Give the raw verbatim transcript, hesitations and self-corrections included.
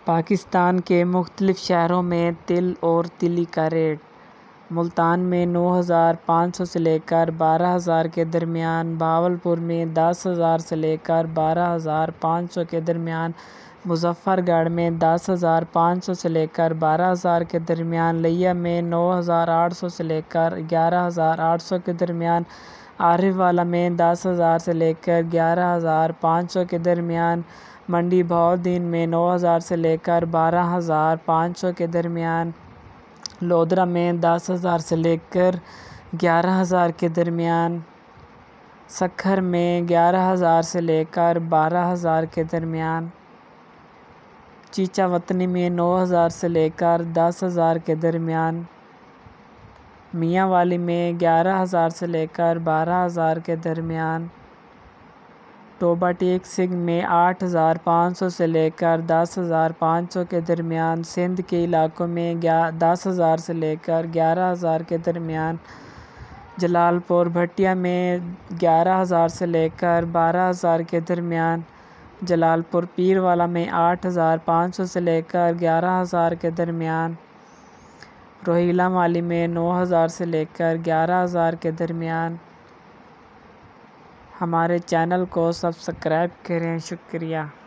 پاکستان کے مختلف شہروں میں تل اور تیلی کا ریٹ: ملتان میں نو ہزار پانچ سو سے لے کر بارہ ہزار کے درمیان، بہاولپور میں دس ہزار سے لے کر بارہ ہزار پانچ سو کے درمیان، مظفر گڑھ میں دس ہزار پانچ سو سے لے کر بارہ ہزار کے درمیان، لیا میں نو ہزار آٹھ سو سے لے کر گیارہ ہزار آٹھ سو کے درمیان، عارف والہ میں دس ہزار سے لے کر گیارہ ہزار پانچ سو کے درمیان، منڈی بہاؤالدین میں نو ہزار سے لے کر بارہ ہزار پانچ سو کے درمیان، لودھرا میں دس ہزار سے لے کر گیارہ ہزار کے درمیان، سکھر میں گیارہ ہزار سے لے کر بارہ ہزار کے درمیان، چیچا وطنی میں نو ہزار سے لے کر دس ہزار کے درمیان، میاں والی میں گیارہ ہزار سے لے کر بارہ ہزار کے درمیان، ٹوبہ ٹیک سنگھ میں آٹھ ہزار پانچ سو سے لے کر دس ہزار پانچ سو کے درمیان، سندھ کے علاقوں میں دس ہزار سے لے کر گیارہ ہزار کے درمیان، جلال پور بھٹیا میں گیارہ ہزار سے لے کر بارہ ہزار کے درمیان، جلال پور پیر والہ میں آٹھ ہزار پانچ سو سے لے کر گیارہ ہزار کے درمیان، روہیلہ مالی میں نو ہزار سے لے کر گیارہ ہزار کے درمیان۔ ہمارے چینل کو سبسکرائب کریں، شکریہ۔